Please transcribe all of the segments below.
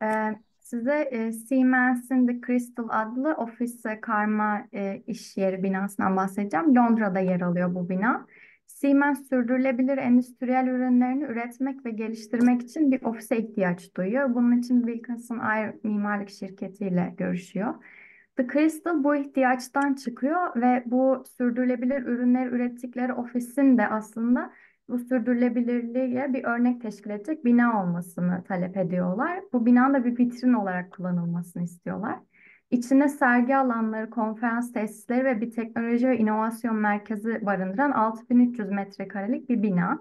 Size Siemens'in The Crystal adlı ofis karma iş yeri binasından bahsedeceğim. Londra'da yer alıyor bu bina. Siemens sürdürülebilir endüstriyel ürünlerini üretmek ve geliştirmek için bir ofise ihtiyaç duyuyor. Bunun için Wilkinson Air mimarlık şirketiyle görüşüyor. The Crystal bu ihtiyaçtan çıkıyor ve bu sürdürülebilir ürünler ürettikleri ofisin de aslında bu sürdürülebilirliğe bir örnek teşkil edecek bina olmasını talep ediyorlar. Bu binanın da bir vitrin olarak kullanılmasını istiyorlar. İçinde sergi alanları, konferans tesisleri ve bir teknoloji ve inovasyon merkezi barındıran 6300 metrekarelik bir bina.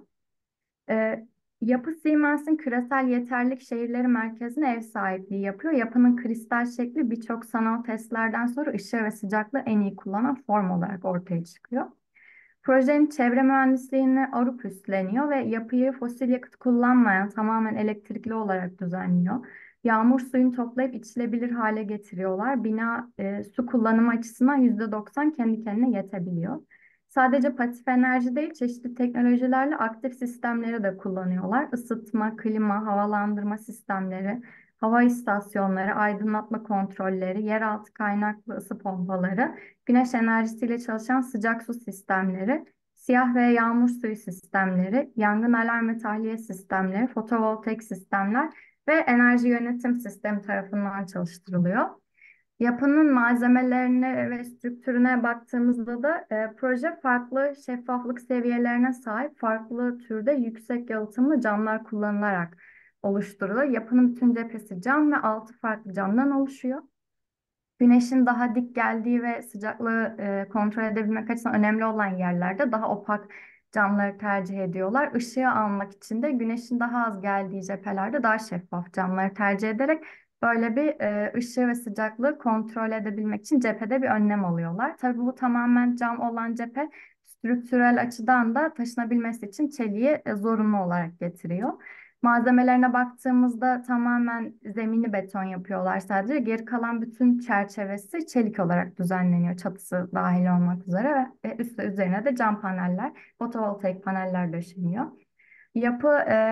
Ee, Yapı Siemens'in küresel yeterlilik şehirleri merkezine ev sahipliği yapıyor. Yapının kristal şekli birçok sanal testlerden sonra ışığı ve sıcaklığı en iyi kullanan form olarak ortaya çıkıyor. Projenin çevre mühendisliğini Arup üstleniyor ve yapıyı fosil yakıt kullanmayan tamamen elektrikli olarak düzenliyor. Yağmur suyunu toplayıp içilebilir hale getiriyorlar. Bina su kullanımı açısından %90 kendi kendine yetebiliyor. Sadece pasif enerji değil, çeşitli teknolojilerle aktif sistemleri de kullanıyorlar. Isıtma, klima, havalandırma sistemleri, hava istasyonları, aydınlatma kontrolleri, yeraltı kaynaklı ısı pompaları, güneş enerjisiyle çalışan sıcak su sistemleri, siyah ve yağmur suyu sistemleri, yangın alarm ve tahliye sistemleri, fotovoltaik sistemler ve enerji yönetim sistemi tarafından çalıştırılıyor. Yapının malzemelerine ve strüktürüne baktığımızda da proje farklı şeffaflık seviyelerine sahip farklı türde yüksek yalıtımlı camlar kullanılarak oluşturuluyor. Yapının bütün cephesi cam ve altı farklı camdan oluşuyor. Güneşin daha dik geldiği ve sıcaklığı kontrol edebilmek açısından önemli olan yerlerde daha opak camları tercih ediyorlar. Işığı almak için de güneşin daha az geldiği cephelerde daha şeffaf camları tercih ederek böyle bir ışığı ve sıcaklığı kontrol edebilmek için cephede bir önlem alıyorlar. Tabii bu tamamen cam olan cephe strüktürel açıdan da taşınabilmesi için çeliği zorunlu olarak getiriyor. Malzemelerine baktığımızda tamamen zemini beton yapıyorlar sadece. Geri kalan bütün çerçevesi çelik olarak düzenleniyor. Çatısı dahil olmak üzere ve üzerine de cam paneller, fotovoltaik paneller döşeniyor. Yapı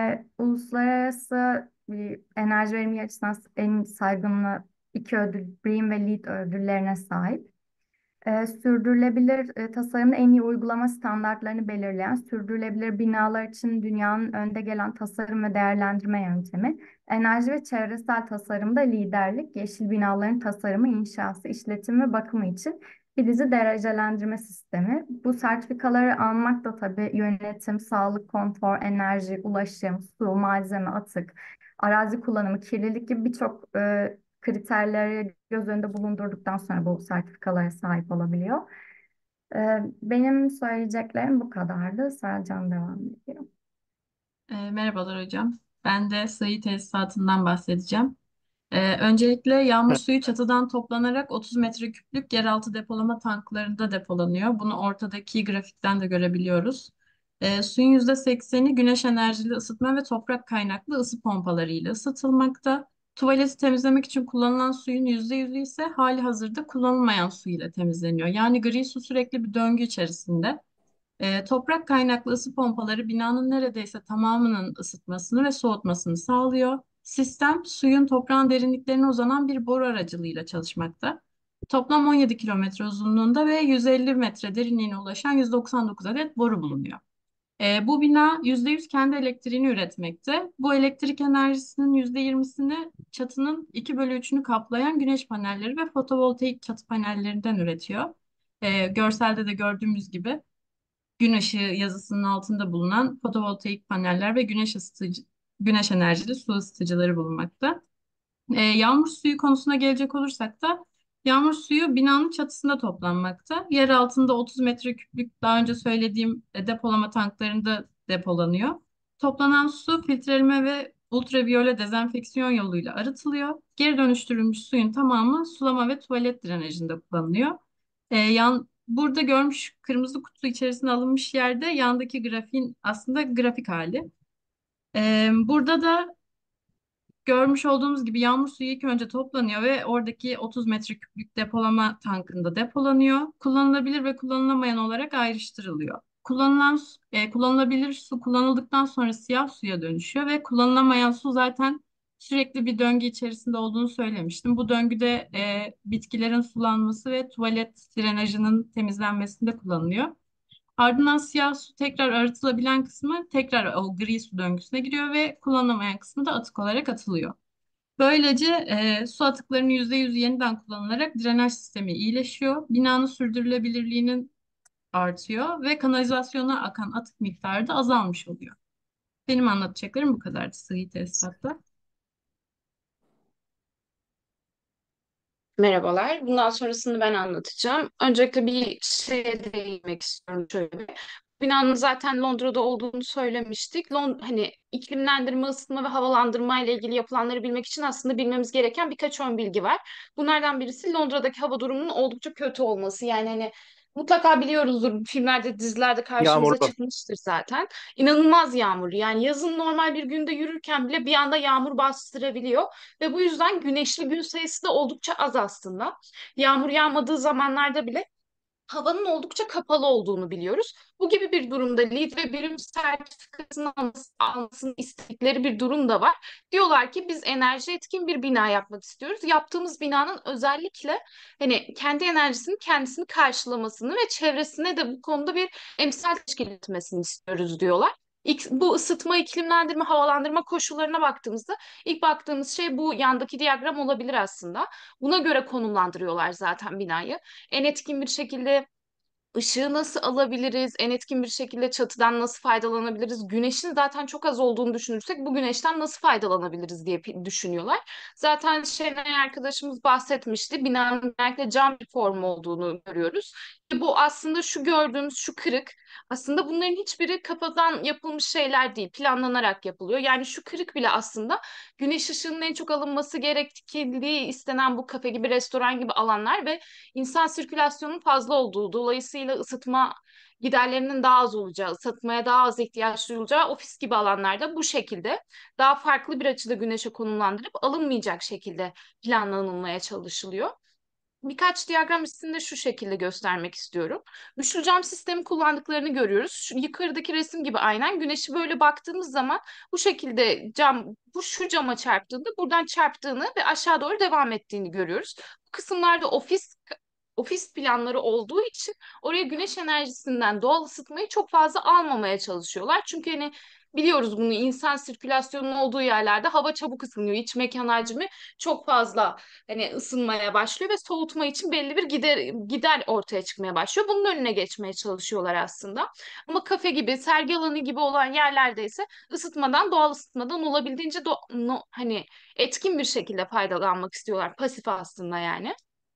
uluslararası bir enerji verimliliği açısından en saygınlı iki ödül, BREEAM ve LEED ödüllerine sahip. Sürdürülebilir tasarımın en iyi uygulama standartlarını belirleyen, sürdürülebilir binalar için dünyanın önde gelen tasarım ve değerlendirme yöntemi, enerji ve çevresel tasarımda liderlik, yeşil binaların tasarımı, inşası, işletimi ve bakımı için bir dizi derecelendirme sistemi. Bu sertifikaları almak da tabii yönetim, sağlık, konfor, enerji, ulaşım, su, malzeme, atık, arazi kullanımı, kirlilik gibi birçok kriterleri göz önünde bulundurduktan sonra bu sertifikalara sahip olabiliyor. Benim söyleyeceklerim bu kadardı. Selcan devam ediyor. Merhabalar hocam. Ben de sayı tesisatından bahsedeceğim. Öncelikle yağmur suyu çatıdan toplanarak 30 metreküplük yeraltı depolama tanklarında depolanıyor. Bunu ortadaki grafikten de görebiliyoruz. Suyun %80'i güneş enerjili ısıtma ve toprak kaynaklı ısı pompalarıyla ısıtılmakta. Tuvaleti temizlemek için kullanılan suyun %100'ü ise hali hazırda kullanılmayan su ile temizleniyor. Yani gri su sürekli bir döngü içerisinde. Toprak kaynaklı ısı pompaları binanın neredeyse tamamının ısıtmasını ve soğutmasını sağlıyor. Sistem suyun toprağın derinliklerine uzanan bir boru aracılığıyla çalışmakta. Toplam 17 kilometre uzunluğunda ve 150 metre derinliğine ulaşan 199 adet boru bulunuyor. Bu bina %100 kendi elektriğini üretmekte. Bu elektrik enerjisinin %20'sini çatının 2 bölü 3'ünü kaplayan güneş panelleri ve fotovoltaik çatı panellerinden üretiyor. Görselde de gördüğümüz gibi gün ışığı yazısının altında bulunan fotovoltaik paneller ve güneş enerjili su ısıtıcıları bulunmakta. Yağmur suyu konusuna gelecek olursak da yağmur suyu binanın çatısında toplanmakta. Yer altında 30 metreküplük daha önce söylediğim depolama tanklarında depolanıyor. Toplanan su filtreleme ve ultraviyole dezenfeksiyon yoluyla arıtılıyor. Geri dönüştürülmüş suyun tamamı sulama ve tuvalet drenajında kullanılıyor. Burada görmüş kırmızı kutu içerisine alınmış yerde yandaki grafiğin aslında grafik hali. Burada da görmüş olduğumuz gibi yağmur suyu ilk önce toplanıyor ve oradaki 30 metreküplük depolama tankında depolanıyor. Kullanılabilir ve kullanılamayan olarak ayrıştırılıyor. Kullanılabilir su kullanıldıktan sonra siyah suya dönüşüyor ve kullanılamayan su zaten sürekli bir döngü içerisinde olduğunu söylemiştim. Bu döngüde bitkilerin sulanması ve tuvalet drenajının temizlenmesinde kullanılıyor. Ardından siyah su tekrar arıtılabilen kısmı tekrar o gri su döngüsüne giriyor ve kullanılmayan kısmı da atık olarak atılıyor. Böylece su atıklarının %100'ü yeniden kullanılarak drenaj sistemi iyileşiyor. Binanın sürdürülebilirliğinin artıyor ve kanalizasyona akan atık miktarı da azalmış oluyor. Benim anlatacaklarım bu kadardı sığ tesisatta. Merhabalar. Bundan sonrasını ben anlatacağım. Öncelikle bir şeye değinmek istiyorum şöyle. Binanın zaten Londra'da olduğunu söylemiştik. Hani iklimlendirme, ısıtma ve havalandırma ile ilgili yapılanları bilmek için aslında bilmemiz gereken birkaç ön bilgi var. Bunlardan birisi Londra'daki hava durumunun oldukça kötü olması. Yani hani mutlaka biliyoruzdur, filmlerde, dizilerde karşımıza Yağmurlu. çıkmıştır zaten. İnanılmaz yağmur. Yani yazın normal bir günde yürürken bile bir anda yağmur bastırabiliyor. Ve bu yüzden güneşli gün sayısı da oldukça az aslında. Yağmur yağmadığı zamanlarda bile havanın oldukça kapalı olduğunu biliyoruz. Bu gibi bir durumda LEED ve birim sertifikasını almasını istedikleri bir durum da var. Diyorlar ki biz enerji etkin bir bina yapmak istiyoruz. Yaptığımız binanın özellikle hani kendi enerjisini kendisini karşılamasını ve çevresine de bu konuda bir emsal teşkil etmesini istiyoruz diyorlar. Bu ısıtma, iklimlendirme, havalandırma koşullarına baktığımızda ilk baktığımız şey bu yandaki diyagram olabilir aslında. Buna göre konumlandırıyorlar zaten binayı. En etkin bir şekilde ışığı nasıl alabiliriz? En etkin bir şekilde çatıdan nasıl faydalanabiliriz? Güneşin zaten çok az olduğunu düşünürsek bu güneşten nasıl faydalanabiliriz diye düşünüyorlar. Zaten Şenay arkadaşımız bahsetmişti. Binanın genellikle cam bir formu olduğunu görüyoruz. Bu aslında şu gördüğümüz şu kırık aslında bunların hiçbiri kafadan yapılmış şeyler değil. Planlanarak yapılıyor. Yani şu kırık bile aslında güneş ışığının en çok alınması gerektiği istenen bu kafe gibi restoran gibi alanlar ve insan sirkülasyonunun fazla olduğu, dolayısıyla ısıtma giderlerinin daha az olacağı, ısıtmaya daha az ihtiyaç duyulacağı ofis gibi alanlarda bu şekilde daha farklı bir açıda güneşe konumlandırıp alınmayacak şekilde planlanılmaya çalışılıyor. Birkaç diyagram üstünde şu şekilde göstermek istiyorum. Üçlü cam sistemi kullandıklarını görüyoruz. Şu yukarıdaki resim gibi aynen güneşi böyle baktığımız zaman bu şekilde şu cama çarptığında buradan çarptığını ve aşağı doğru devam ettiğini görüyoruz. Bu kısımlarda ofis planları olduğu için oraya güneş enerjisinden doğal ısıtmayı çok fazla almamaya çalışıyorlar. Çünkü hani biliyoruz bunu insan sirkülasyonunun olduğu yerlerde hava çabuk ısınıyor. İç mekan hacmi çok fazla hani ısınmaya başlıyor ve soğutma için belli bir gider ortaya çıkmaya başlıyor. Bunun önüne geçmeye çalışıyorlar aslında. Ama kafe gibi, sergi alanı gibi olan yerlerde ise ısıtmadan, doğal ısıtmadan olabildiğince hani etkin bir şekilde faydalanmak istiyorlar. Pasif aslında yani.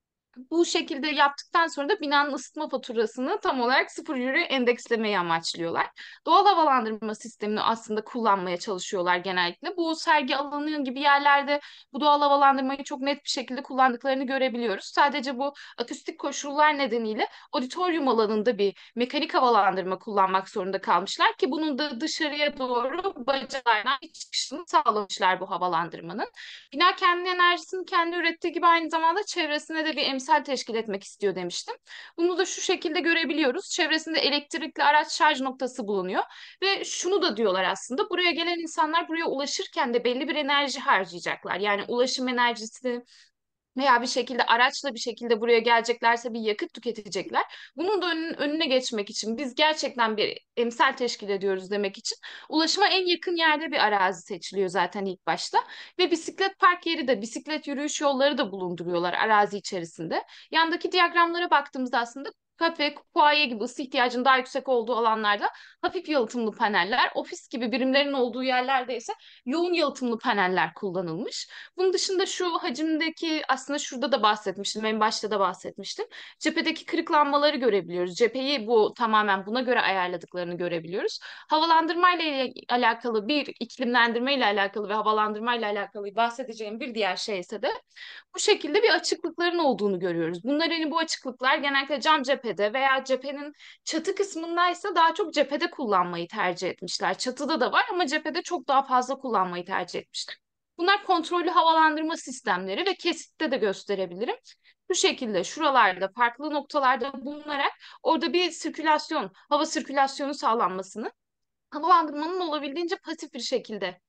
Bu şekilde yaptıktan sonra da binanın ısıtma faturasını tam olarak sıfır euro endekslemeyi amaçlıyorlar. Doğal havalandırma sistemini aslında kullanmaya çalışıyorlar genellikle. Bu sergi alanı gibi yerlerde bu doğal havalandırmayı çok net bir şekilde kullandıklarını görebiliyoruz. Sadece bu akustik koşullar nedeniyle auditorium alanında bir mekanik havalandırma kullanmak zorunda kalmışlar ki bunun da dışarıya doğru bacalardan bir çıkışını sağlamışlar bu havalandırmanın. Bina kendi enerjisini kendi ürettiği gibi aynı zamanda çevresine de bir emsal teşkil etmek istiyor demiştim. Bunu da şu şekilde görebiliyoruz. Çevresinde elektrikli araç şarj noktası bulunuyor ve şunu da diyorlar aslında buraya gelen insanlar buraya ulaşırken de belli bir enerji harcayacaklar. Yani ulaşım enerjisi veya bir şekilde araçla bir şekilde buraya geleceklerse bir yakıt tüketecekler. Bunun da önüne geçmek için biz gerçekten bir emsal teşkil ediyoruz demek için ulaşıma en yakın yerde bir arazi seçiliyor zaten ilk başta ve bisiklet park yeri de bisiklet yürüyüş yolları da bulunduruyorlar arazi içerisinde. Yandaki diyagramlara baktığımızda aslında kafe, kupaye gibi ısı ihtiyacının daha yüksek olduğu alanlarda hafif yalıtımlı paneller, ofis gibi birimlerin olduğu yerlerde ise yoğun yalıtımlı paneller kullanılmış. Bunun dışında şu hacimdeki aslında şurada da bahsetmiştim. En başta da bahsetmiştim. Cephedeki kırıklanmaları görebiliyoruz. Cepheyi bu tamamen buna göre ayarladıklarını görebiliyoruz. Havalandırma ile alakalı iklimlendirme ile alakalı ve havalandırma ile alakalı bahsedeceğim bir diğer şey ise de bu şekilde bir açıklıkların olduğunu görüyoruz. Bunlar hani bu açıklıklar genellikle cam cephede veya cephenin çatı kısmındaysa daha çok cephede kullanmayı tercih etmişler. Çatıda da var ama cephede çok daha fazla kullanmayı tercih etmişler. Bunlar kontrollü havalandırma sistemleri ve kesitte de gösterebilirim. Bu şekilde şuralarda farklı noktalarda bulunarak orada bir sirkülasyon, hava sirkülasyonu sağlanmasını, havalandırmanın olabildiğince pasif bir şekilde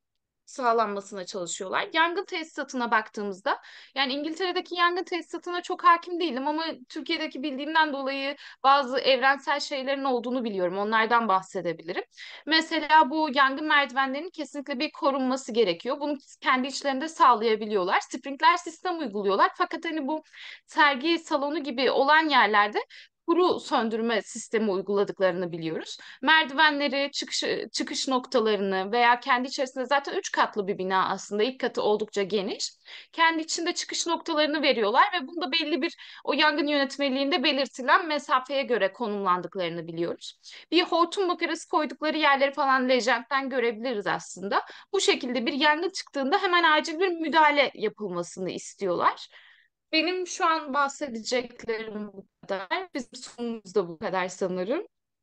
sağlanmasına çalışıyorlar. Yangın tesisatına baktığımızda, yani İngiltere'deki yangın tesisatına çok hakim değilim ama Türkiye'deki bildiğimden dolayı bazı evrensel şeylerin olduğunu biliyorum. Onlardan bahsedebilirim. Mesela bu yangın merdivenlerinin kesinlikle bir korunması gerekiyor. Bunu kendi içlerinde sağlayabiliyorlar. Sprinkler sistem uyguluyorlar. Fakat hani bu sergi salonu gibi olan yerlerde kuru söndürme sistemi uyguladıklarını biliyoruz. Merdivenleri, çıkış noktalarını veya kendi içerisinde zaten 3 katlı bir bina aslında. İlk katı oldukça geniş. Kendi içinde çıkış noktalarını veriyorlar ve bunda belli bir o yangın yönetmeliğinde belirtilen mesafeye göre konumlandıklarını biliyoruz. Bir hortum makarası koydukları yerleri falan Lejent'ten görebiliriz aslında. Bu şekilde bir yangın çıktığında hemen acil bir müdahale yapılmasını istiyorlar. Benim şu an bahsedeceklerim bu kadar. Bizim sunumumuz da bu kadar sanırım.